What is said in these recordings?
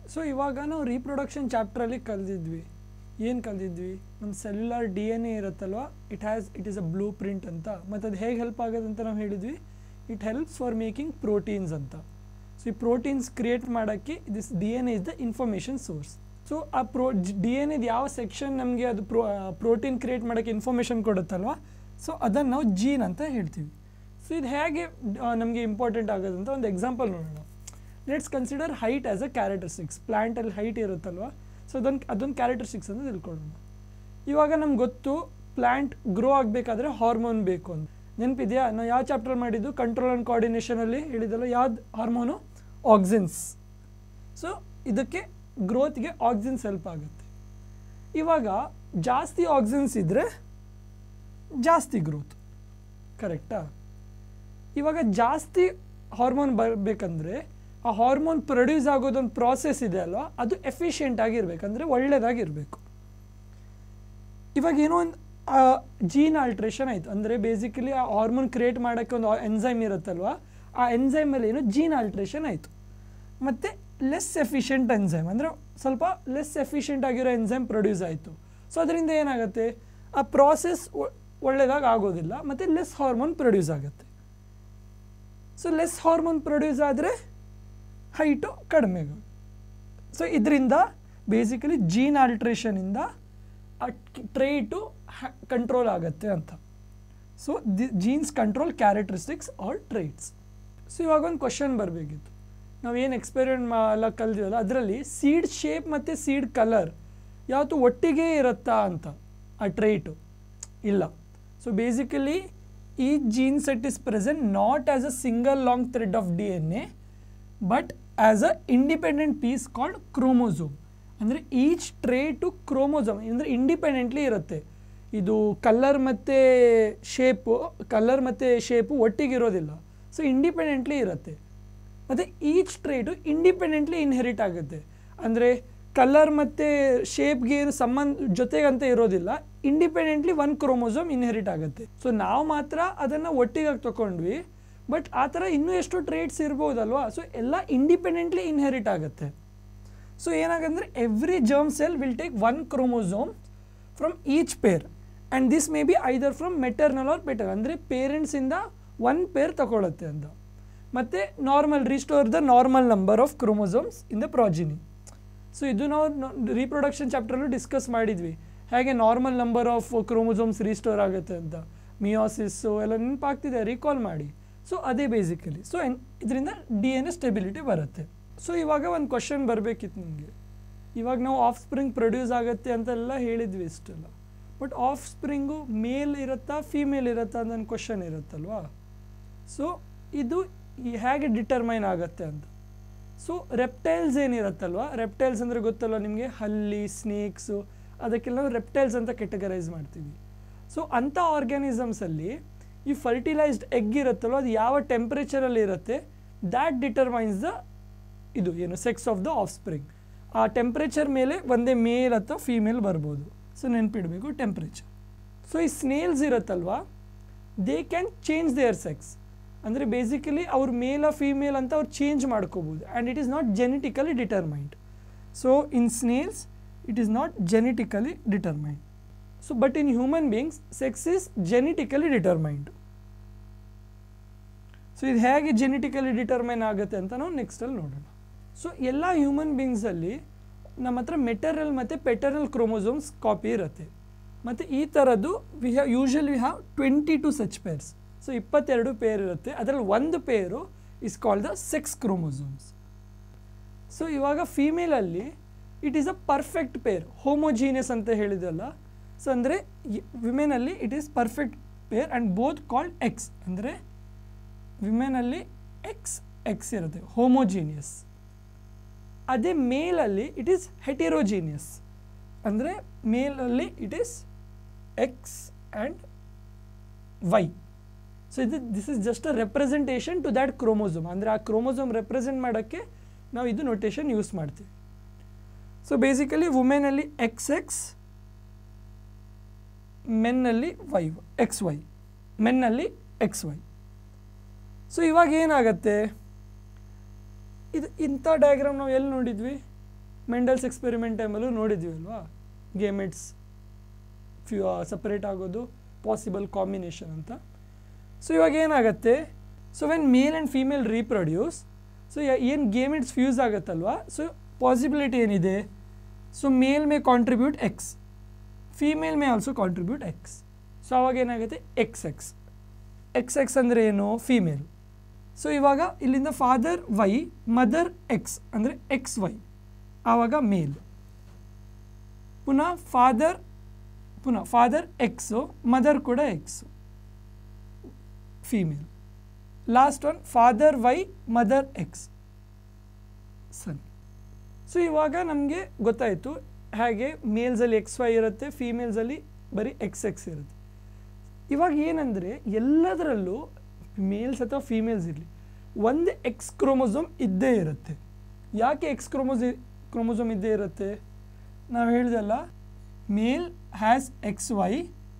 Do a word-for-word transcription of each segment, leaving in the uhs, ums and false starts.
So ಇವಾಗ ನಾವು reproduction ಚಾಪ್ಟ್ರಲ್ಲಿ ಕಲ್ತಿದ್ವಿ ಏನು ಕಲ್ತಿದ್ವಿ ನಮ್ಮ ಸೆಲ್ಯುಲರ್ ಡಿ ಎನ್ ಎ ಇರುತ್ತಲ್ವ it has it is a blueprint ಅಂತ ಮತ್ತು ಅದು ಹೇಗೆ ಹೆಲ್ಪ್ ಆಗೋದು ಅಂತ ನಾವು ಹೇಳಿದ್ವಿ it helps for making proteins ಅಂತ ಸೊ ಈ ಪ್ರೋಟೀನ್ಸ್ ಕ್ರಿಯೇಟ್ ಮಾಡೋಕ್ಕೆ this D N A is the information source so ಆ ಪ್ರೋ ಡಿ ಎನ್ ಎದು ಯಾವ ಸೆಕ್ಷನ್ ನಮಗೆ ಅದು ಪ್ರೋ ಪ್ರೋಟೀನ್ ಕ್ರಿಯೇಟ್ ಮಾಡೋಕ್ಕೆ ಇನ್ಫಾರ್ಮೇಷನ್ ಕೊಡುತ್ತಲ್ವ ಸೊ ಅದನ್ನು ನಾವು ಜೀನ್ ಅಂತ ಹೇಳ್ತೀವಿ ಸೊ ಇದು ಹೇಗೆ ನಮಗೆ ಇಂಪಾರ್ಟೆಂಟ್ ಆಗೋದು ಅಂತ ಒಂದು ಎಕ್ಸಾಂಪಲ್ ನೋಡೋಣ let's consider height as a characteristics ಪ್ಲ್ಯಾಂಟಲ್ಲಿ ಹೈಟ್ ಇರುತ್ತಲ್ವ ಸೊ ಅದೊಂದು ಅದೊಂದು ಕ್ಯಾರೆಕ್ಟರಿಸ್ಟಿಕ್ಸ್ ಅಂತ ತಿಳ್ಕೊಳ್ಳೋಣ ಇವಾಗ ನಮ್ಗೆ ಗೊತ್ತು ಪ್ಲ್ಯಾಂಟ್ ಗ್ರೋ ಆಗಬೇಕಾದ್ರೆ ಹಾರ್ಮೋನ್ ಬೇಕು ಅಂತ ನೆನಪಿದೆಯಾ ನಾವು ಯಾವ ಚಾಪ್ಟರ್ ಮಾಡಿದ್ದು ಕಂಟ್ರೋಲ್ ಆ್ಯಂಡ್ ಕೋಆರ್ಡಿನೇಷನಲ್ಲಿ ಹೇಳಿದಲ್ಲ ಯಾವ್ದು ಹಾರ್ಮೋನು ಆಕ್ಸಿನ್ಸ್ ಸೊ ಇದಕ್ಕೆ ಗ್ರೋತ್ಗೆ ಆಕ್ಸಿನ್ಸ್ ಹೆಲ್ಪ್ ಆಗುತ್ತೆ ಇವಾಗ ಜಾಸ್ತಿ ಆಕ್ಸಿನ್ಸ್ ಇದ್ದರೆ ಜಾಸ್ತಿ ಗ್ರೋತ್ ಕರೆಕ್ಟಾ ಇವಾಗ ಜಾಸ್ತಿ ಹಾರ್ಮೋನ್ ಬರಬೇಕಂದ್ರೆ ಆ ಹಾರ್ಮೋನ್ ಪ್ರೊಡ್ಯೂಸ್ ಆಗೋದೊಂದು ಪ್ರಾಸೆಸ್ ಇದೆ ಅಲ್ವಾ ಅದು ಎಫಿಷಿಯೆಂಟ್ ಆಗಿರ್ಬೇಕಂದ್ರೆ ಒಳ್ಳೆಯದಾಗಿರಬೇಕು ಇವಾಗ ಏನೋ ಒಂದು ಜೀನ್ ಆಲ್ಟ್ರೇಷನ್ ಆಯಿತು ಅಂದರೆ ಬೇಸಿಕಲಿ ಆ ಹಾರ್ಮೋನ್ ಕ್ರಿಯೇಟ್ ಮಾಡೋಕ್ಕೆ ಒಂದು ಎನ್ಸೈಮ್ ಇರುತ್ತಲ್ವ ಆ ಎನ್ಸೈಮಲ್ಲಿ ಏನೋ ಜೀನ್ ಆಲ್ಟ್ರೇಷನ್ ಆಯಿತು ಮತ್ತು ಲೆಸ್ ಎಫಿಷಿಯೆಂಟ್ ಎನ್ಸೈಮ್ ಅಂದರೆ ಸ್ವಲ್ಪ ಲೆಸ್ ಎಫಿಷಿಯೆಂಟ್ ಆಗಿರೋ ಎನ್ಸೈಮ್ ಪ್ರೊಡ್ಯೂಸ್ ಆಯಿತು ಸೊ ಅದರಿಂದ ಏನಾಗುತ್ತೆ ಆ ಪ್ರಾಸೆಸ್ ಒಳ್ಳೆಯದಾಗಿ ಆಗೋದಿಲ್ಲ ಮತ್ತು ಲೆಸ್ ಹಾರ್ಮೋನ್ ಪ್ರೊಡ್ಯೂಸ್ ಆಗುತ್ತೆ ಸೊ ಲೆಸ್ ಹಾರ್ಮೋನ್ ಪ್ರೊಡ್ಯೂಸ್ ಆದರೆ ಹೈಟು ಕಡಿಮೆ ಆಗೋದು ಸೊ ಇದರಿಂದ ಬೇಸಿಕಲಿ ಜೀನ್ ಆಲ್ಟ್ರೇಷನಿಂದ ಆ ಟ್ರೇಟು ಕಂಟ್ರೋಲ್ ಆಗುತ್ತೆ ಅಂತ so the genes control characteristics are traits so ಇವಾಗ ಒಂದು ಕ್ವಶನ್ ಬರಬೇಕಿತ್ತು ನಾವೇನು ಎಕ್ಸ್ಪೆರಿಮೆಂಟ್ ಎಲ್ಲ ಕಲ್ತೀವಲ್ಲ ಅದರಲ್ಲಿ ಸೀಡ್ ಶೇಪ್ ಮತ್ತು ಸೀಡ್ ಕಲರ್ ಯಾವತ್ತು ಒಟ್ಟಿಗೆ ಇರುತ್ತಾ ಅಂತ ಆ ಟ್ರೇಟು ಇಲ್ಲ ಸೊ ಬೇಸಿಕಲಿ ಈ gene set is present not as a single long thread of D N A but as a independent piece called chromosome ಅಂದರೆ ಈಚ್ ಟ್ರೇಟು ಕ್ರೋಮೋಸೋಮ್ ಅಂದರೆ ಇಂಡಿಪೆಂಡೆಂಟ್ಲಿ ಇರುತ್ತೆ ಇದು ಕಲರ್ ಮತ್ತು ಶೇಪು ಕಲರ್ ಮತ್ತು shape ಒಟ್ಟಿಗಿರೋದಿಲ್ಲ so independently ಇರುತ್ತೆ ಮತ್ತು each ಟ್ರೇಟು independently inherit ಆಗುತ್ತೆ ಅಂದರೆ ಕಲರ್ ಮತ್ತು ಶೇಪ್ಗೆ ಏನು ಸಂಬಂಧ ಜೊತೆಗಂತ ಇರೋದಿಲ್ಲ ಇಂಡಿಪೆಂಡೆಂಟ್ಲಿ ಒನ್ ಕ್ರೋಮೋಸೋಮ್ ಇನ್ಹೆರಿಟ್ ಆಗುತ್ತೆ ಸೊ ನಾವು ಮಾತ್ರ ಅದನ್ನು ಒಟ್ಟಿಗಾಗಿ ತೊಗೊಂಡ್ವಿ ಬಟ್ ಆ ಥರ ಇನ್ನೂ ಎಷ್ಟು ಟ್ರೇಟ್ಸ್ ಇರ್ಬೋದಲ್ವಾ ಸೊ ಎಲ್ಲ ಇಂಡಿಪೆಂಡೆಂಟ್ಲಿ ಇನ್ಹೆರಿಟ್ ಆಗುತ್ತೆ ಸೊ ಏನಾಗಂದರೆ every germ cell will take one chromosome from each pair and this may be either from maternal or paternal ಅಂದರೆ ಪೇರೆಂಟ್ಸಿಂದ ಒನ್ ಪೇರ್ ತಗೊಳುತ್ತೆ ಅಂತ ಮತ್ತು normal restore the normal number of chromosomes in the progeny so ಇದು ನಾವು reproduction ಚಾಪ್ಟ್ರಲ್ಲೂ discuss ಮಾಡಿದ್ವಿ ಹೇಗೆ normal number of chromosomes restore ಆಗುತ್ತೆ ಅಂತ ಮಿಯೋಸಿಸ್ಸು ಎಲ್ಲ ನೆನಪಾಗ್ತಿದೆ ರೀಕಾಲ್ ಮಾಡಿ ಸೊ ಅದೇ ಬೇಸಿಕಲಿ ಸೊ ಇದರಿಂದ ಡಿ ಎನ್ ಎ ಸ್ಟೆಬಿಲಿಟಿ ಬರುತ್ತೆ ಸೊ ಇವಾಗ ಒಂದು ಕ್ವಶನ್ ಬರಬೇಕಿತ್ತು ನಿಮಗೆ ಇವಾಗ ನಾವು ಆಫ್ ಸ್ಪ್ರಿಂಗ್ ಪ್ರೊಡ್ಯೂಸ್ ಆಗುತ್ತೆ ಅಂತೆಲ್ಲ ಹೇಳಿದ್ವಿ ಇಷ್ಟೆಲ್ಲ ಬಟ್ ಆಫ್ ಸ್ಪ್ರಿಂಗು ಮೇಲ್ ಇರುತ್ತಾ ಫೀಮೇಲ್ ಇರುತ್ತಾ ಅಂತ ಒಂದು ಕ್ವಶನ್ ಇರುತ್ತಲ್ವಾ ಸೊ ಇದು ಹೇಗೆ ಡಿಟರ್ಮೈನ್ ಆಗುತ್ತೆ ಅಂತ ಸೊ ರೆಪ್ಟೈಲ್ಸ್ ಏನಿರುತ್ತಲ್ವ ರೆಪ್ಟೈಲ್ಸ್ ಅಂದರೆ ಗೊತ್ತಲ್ವ ನಿಮಗೆ ಹಲ್ಲಿ ಸ್ನೇಕ್ಸು ಅದಕ್ಕೆಲ್ಲ ನಾವು ರೆಪ್ಟೈಲ್ಸ್ ಅಂತ ಕೆಟಗರೈಸ್ ಮಾಡ್ತೀವಿ ಸೊ ಅಂಥ ಆರ್ಗ್ಯಾನಿಸಮ್ಸಲ್ಲಿ ಈ ಫರ್ಟಿಲೈಸ್ಡ್ ಎಗ್ ಇರುತ್ತಲ್ವ ಅದು ಯಾವ ಟೆಂಪ್ರೇಚರಲ್ಲಿ ಇರುತ್ತೆ ದ್ಯಾಟ್ ಡಿಟರ್ಮೈನ್ಸ್ ದ ಇದು ಏನು sex of the offspring ಆ ಟೆಂಪ್ರೇಚರ್ ಮೇಲೆ ಒಂದೇ ಮೇಲ್ ಅಥವಾ ಫೀಮೇಲ್ ಬರ್ಬೋದು ಸೊ ನೆನಪಿಡಬೇಕು ಟೆಂಪ್ರೇಚರ್ ಸೊ ಈ ಸ್ನೇಲ್ಸ್ ಇರುತ್ತಲ್ವ they can change their sex ಅಂದರೆ ಬೇಸಿಕಲಿ ಅವ್ರ ಮೇಲ ಫೀಮೇಲ್ ಅಂತ ಅವ್ರು ಚೇಂಜ್ ಮಾಡ್ಕೋಬೋದು and it is not genetically determined so in snails it is not genetically determined so but in human beings sex is genetically determined so ಇದು ಹೇಗೆ genetically determine ಆಗುತ್ತೆ ಅಂತ ನಾವು ನೆಕ್ಸ್ಟಲ್ಲಿ ನೋಡೋಣ ಸೊ ಎಲ್ಲ ಹ್ಯೂಮನ್ ಬೀಯಿಂಗ್ಸಲ್ಲಿ ನಮ್ಮ ಹತ್ರ ಮೆಟರಲ್ ಮತ್ತು ಪೆಟರಲ್ ಕ್ರೋಮೋಸೋಮ್ಸ್ ಕಾಪಿ ಇರುತ್ತೆ ಮತ್ತು ಈ ಥರದ್ದು we have usually we have twenty two such pairs so ಇಪ್ಪತ್ತೆರಡು ಪೇರ್ ಇರುತ್ತೆ ಅದರಲ್ಲಿ ಒಂದು pair is called the sex chromosomes so ಇವಾಗ ಫೀಮೇಲಲ್ಲಿ it is a perfect pair homogeneous ಅಂತ ಹೇಳಿದಲ್ಲ ಸೊ ಅಂದರೆ ವಿಮೆನಲ್ಲಿ it is perfect pair and both called X ಅಂದರೆ ವಿಮೆನಲ್ಲಿ ಎಕ್ಸ್ ಎಕ್ಸ್ ಇರುತ್ತೆ ಹೋಮೋಜೀನಿಯಸ್ ಅದೇ ಮೇಲಲ್ಲಿ ಇಟ್ ಈಸ್ ಹೆಟಿರೋಜೀನಿಯಸ್ ಅಂದರೆ ಮೇಲಲ್ಲಿ it is X and Y so ಇದು this is just a representation to that chromosome ಅಂದರೆ ಆ ಕ್ರೋಮೋಸೋಮ್ ರೆಪ್ರೆಸೆಂಟ್ ಮಾಡೋಕ್ಕೆ ನಾವು ಇದು ನೊಟೇಷನ್ ಯೂಸ್ ಮಾಡ್ತೀವಿ ಸೊ ಬೇಸಿಕಲಿ ವುಮೆನಲ್ಲಿ ಎಕ್ಸ್ ಎಕ್ಸ್ ಮೆನ್ನಲ್ಲಿ ವೈ ಎಕ್ಸ್ ವೈ ಮೆನ್ನಲ್ಲಿ ಎಕ್ಸ್ ವೈ ಸೊ ಇವಾಗ ಏನಾಗುತ್ತೆ ಇದು ಇಂಥ ಡಯಾಗ್ರಾಮ್ ನಾವು ಎಲ್ಲಿ ನೋಡಿದ್ವಿ ಮೆಂಡಲ್ಸ್ ಎಕ್ಸ್ಪೆರಿಮೆಂಟ್ ಟೈಮಲ್ಲೂ ನೋಡಿದ್ವಿ ಅಲ್ವಾ, ಗೇಮೆಟ್ಸ್ ಫ್ಯೂ ಸಪ್ರೇಟ್ ಆಗೋದು ಪಾಸಿಬಲ್ ಕಾಂಬಿನೇಷನ್ ಅಂತ. ಸೊ ಇವಾಗ ಏನಾಗುತ್ತೆ, so when male and female reproduce, so ಏನು ಗೇಮೆಟ್ಸ್ ಫ್ಯೂಸ್ ಆಗುತ್ತಲ್ವಾ, ಸೊ ಪಾಸಿಬಿಲಿಟಿ ಏನಿದೆ, so male may contribute X, female may also contribute X. So ಅವಾಗ ಏನಾಗುತ್ತೆ ಎಕ್ಸ್ ಎಕ್ಸ್ ಎಕ್ಸ್ ಎಕ್ಸ್ ಅಂದರೆ ಏನು, ಫೀಮೇಲ್. ಸೊ ಇವಾಗ ಇಲ್ಲಿಂದ ಫಾದರ್ ವೈ, ಮದರ್ ಎಕ್ಸ್ ಅಂದರೆ ಎಕ್ಸ್ ವೈ, ಆವಾಗ ಮೇಲ್. ಪುನಃ ಫಾದರ್ ಪುನಃ ಫಾದರ್ ಎಕ್ಸು, ಮದರ್ ಕೂಡ X, female. Last one father Y, mother X, son. So ಇವಾಗ ನಮಗೆ ಗೊತ್ತಾಯಿತು ಹಾಗೆ ಮೇಲ್ಸಲ್ಲಿ ಎಕ್ಸ್ ವೈ ಇರುತ್ತೆ, ಫೀಮೇಲ್ಸಲ್ಲಿ ಬರೀ ಎಕ್ಸ್ ಎಕ್ಸ್ ಇರುತ್ತೆ. ಇವಾಗ ಏನಂದರೆ ಎಲ್ಲದರಲ್ಲೂ ಮೇಲ್ಸ್ ಅಥವಾ ಫೀಮೇಲ್ಸ್ ಇರಲಿ ಒಂದು ಎಕ್ಸ್ ಕ್ರೋಮೋಸೋಮ್ ಇದ್ದೇ ಇರುತ್ತೆ. ಯಾಕೆ ಎಕ್ಸ್ ಕ್ರೋಮೋಸಿ ಕ್ರೋಮೋಸೋಮ್ ಇದ್ದೇ ಇರುತ್ತೆ, ನಾವು ಹೇಳಿದಲ್ಲ, male has X Y,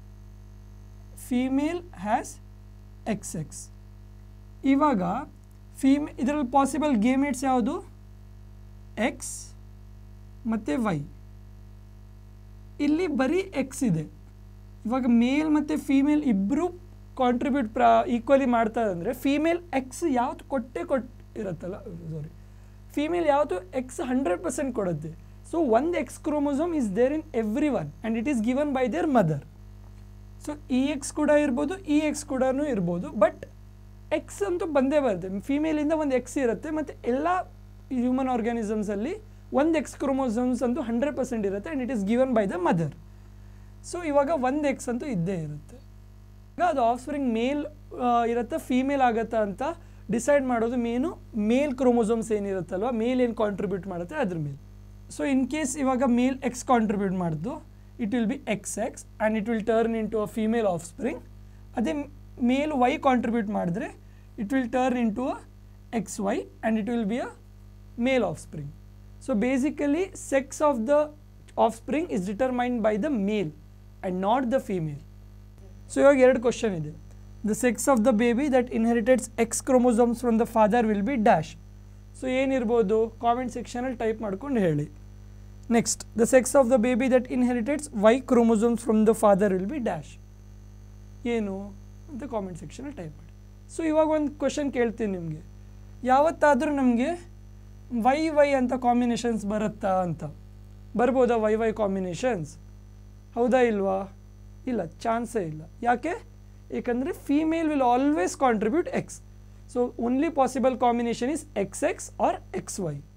female has X X. ಇವಾಗ ಫೀಮೇ ಇದರಲ್ಲಿ ಪಾಸಿಬಲ್ ಗೇಮೆಟ್ಸ್ ಯಾವುದು, ಎಕ್ಸ್ ಮತ್ತು ವೈ. ಇಲ್ಲಿ ಬರೀ ಎಕ್ಸ್ ಇದೆ. ಇವಾಗ ಮೇಲ್ ಮತ್ತು ಫೀಮೇಲ್ ಇಬ್ಬರು ಕಾಂಟ್ರಿಬ್ಯೂಟ್ ಪ್ರಾ ಈಕ್ವಲಿ ಮಾಡ್ತಾರೆ ಅಂದರೆ ಫೀಮೇಲ್ ಎಕ್ಸ್ ಯಾವುದು ಕೊಟ್ಟೆ ಕೊಟ್ಟು ಇರುತ್ತಲ್ಲ, ಸಾರಿ ಫೀಮೇಲ್ ಯಾವುದು ಎಕ್ಸ್ ಹಂಡ್ರೆಡ್ ಪರ್ಸೆಂಟ್ ಕೊಡುತ್ತೆ. ಸೊ ಒಂದು X chromosome is there in every one and it is given by their mother. So ಇ ಎಕ್ಸ್ ಕೂಡ ಇರ್ಬೋದು, ಇ ಎಕ್ಸ್ ಕೂಡ ಇರ್ಬೋದು, ಬಟ್ ಎಕ್ಸ್ ಅಂತೂ ಬಂದೇ ಬರುತ್ತೆ. ಫೀಮೇಲಿಂದ ಒಂದು ಎಕ್ಸ್ ಇರುತ್ತೆ ಮತ್ತು ಎಲ್ಲ ಹ್ಯೂಮನ್ ಆರ್ಗ್ಯಾನಿಸಮ್ಸಲ್ಲಿ ಒಂದು ಎಕ್ಸ್ ಕ್ರೋಮೋಸೋಮ್ಸ್ ಅಂತೂ ಹಂಡ್ರೆಡ್ ಪರ್ಸೆಂಟ್ ಇರುತ್ತೆ and it is given by the mother. So ಇವಾಗ ಒಂದು ಎಕ್ಸ್ ಅಂತೂ ಇದ್ದೇ ಇರುತ್ತೆ. ಈಗ ಅದು ಆಫ್ ಸ್ಪ್ರಿಂಗ್ ಮೇಲ್ ಇರುತ್ತಾ ಫೀಮೇಲ್ ಆಗುತ್ತಾ ಅಂತ ಡಿಸೈಡ್ ಮಾಡೋದು ಮೇನು ಮೇಲ್ ಕ್ರೋಮೋಸೋಮ್ಸ್ ಏನಿರುತ್ತಲ್ವ, ಮೇಲ್ ಏನು ಕಾಂಟ್ರಿಬ್ಯೂಟ್ ಮಾಡುತ್ತೆ ಅದ್ರ ಮೇಲೆ. ಸೊ ಇನ್ ಕೇಸ್ ಇವಾಗ ಮೇಲ್ ಎಕ್ಸ್ ಕಾಂಟ್ರಿಬ್ಯೂಟ್ ಮಾಡಿದ್ದು, it will be X X and it will turn into a female offspring. ಅದೇ ಮೇಲ್ ವೈ ಕಾಂಟ್ರಿಬ್ಯೂಟ್ ಮಾಡಿದ್ರೆ it will turn into a X Y and it will be a male offspring. So basically sex of the offspring is determined by the male and not the female. So ಇವಾಗ ಎರಡು question ಇದೆ. The sex of the baby that inherits X chromosomes from the father will be dash. So ಏನಿರ್ಬೋದು comment ಸೆಕ್ಷನಲ್ಲಿ type ಮಾಡ್ಕೊಂಡು ಹೇಳಿ. Next, the sex of the baby that inherits Y chromosomes from the father will be dash ಏನು ಅಂತ comment ಸೆಕ್ಷನಲ್ಲಿ type ಮಾಡಿ. So ಇವಾಗ ಒಂದು ಕ್ವಶನ್ ಕೇಳ್ತೀನಿ ನಿಮಗೆ, ಯಾವತ್ತಾದರೂ ನಮಗೆ ವೈ ವೈ ಅಂತ ಕಾಂಬಿನೇಷನ್ಸ್ ಬರುತ್ತಾ ಅಂತ. ಬರ್ಬೋದಾ ವೈ ವೈ ಕಾಂಬಿನೇಷನ್ಸ್? ಹೌದಾ ಇಲ್ವಾ? ಇಲ್ಲ, ಚಾನ್ಸೇ ಇಲ್ಲ. ಯಾಕೆ? ಏಕೆಂದರೆ female will always contribute X. So only possible combination is X X or X Y.